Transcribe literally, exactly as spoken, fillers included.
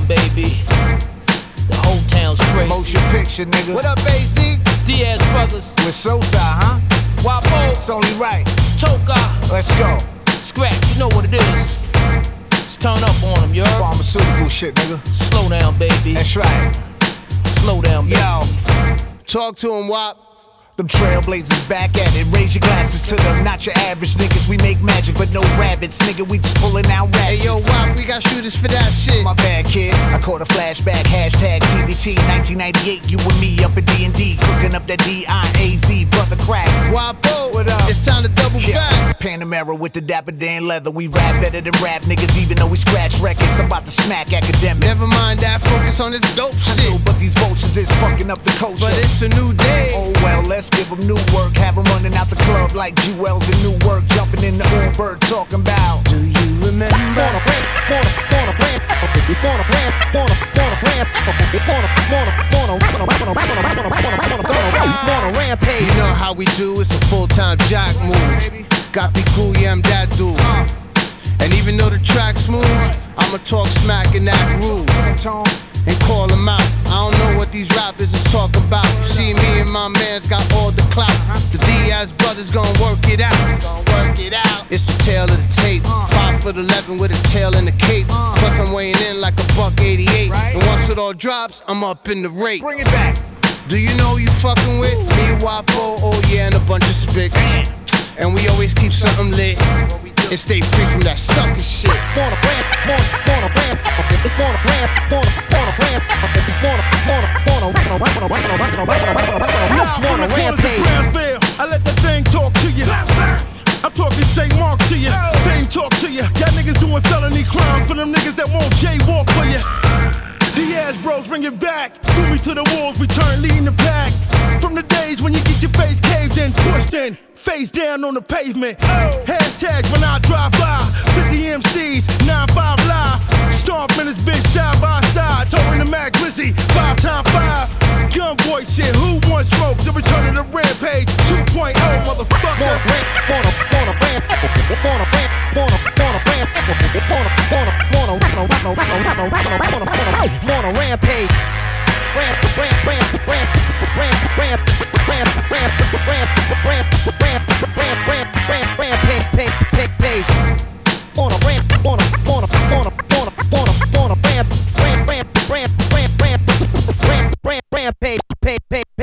down, baby. The whole town's crazy. Motion picture, nigga. What up, A Z? Diaz Brothers. With Sosa, huh? Wapo. It's only right. Toka. Let's go. Scratch, you know what it is. Let's turn up on them, yo. Pharmaceutical shit, nigga. Slow down, baby. That's right. Slow down, baby. Yo. Talk to him, Wop. Them trailblazers back at it. Raise your glasses to them. Not your average niggas. We make magic, but no rabbits, nigga. We just pulling out rabbits. Hey, yo, Wop, we got shooters for that shit. My bad, kid. I caught a flashback. Hashtag T B T. nineteen ninety-eight. You and me up at D and D. Cooking up that D I A Z. Brother crack. Wapo, What up? It's time to double Yeah. back. Panamera with the Dapper Dan leather. We rap better than rap niggas, even though we scratch records. I'm about to smack academics. Never mind that, focus on this dope I know, shit. but these vultures is fucking up the culture. But it's a new day. Oh well, let's give them new work. Have them running out the club like Jewels and New Work. Jumping in the Uber, talking about. Do you remember? You know how we do, it's a full-time jock move. Got Piku, yeah, I'm that dude. And even though the track's smooth, I'ma talk smack in that groove and call them out. I don't know what these rappers is talking about. You see, me and my man's got all the clout. The Diaz brothers gon' work it out. Work it out. It's the tail of the tape. Five foot eleven with a tail and a cape. Plus I'm weighing in like a buck eighty-eight. And once it all drops, I'm up in the rate. Bring it back. Do you know who you fucking with? Me, Wapo, oh yeah, and a bunch of spics. And we always keep something lit and stay free from that sucker shit. Wanna ramp, wanna, wanna ramp, wanna ramp, wanna, wanna ramp, wanna, wanna, wanna, wanna, wanna, wanna, wanna, Now from wanna the corners of rampage. Brownsville, I let that thing talk to you. I'm talking Saint Mark to you, Fame talk to you. Y'all niggas doing felony crimes for them niggas that won't jaywalk for you. Diaz bros, bring it back. Threw me to the wolves, return leading the pack. From the days when you get your face caved in, pushed in, face down on the pavement. Hashtags when I drive by, fifty M Cs, nine five live. Stomping this bitch side by side, towing the Mac Glizzy, five times five. Gunboy shit, who wants smoke? The return of the rampage, two point oh, motherfucker. Wanna ramp, wanna, wanna ramp, wanna ramp, wanna, wanna ramp, wanna, wanna, wanna, wanna, wanna, wanna, wanna, wanna, wanna, wanna rampage. Ramp, ramp, ramp, ramp, ramp, ramp, ramp, ramp, ramp, ramp, ramp, ramp, ramp, ramp, rampage, page, page, page. Wanna ramp, wanna, wanna, wanna, wanna, wanna, wanna ramp, ramp, ramp, ramp, ramp, ramp, ramp, ramp, rampage, page, page.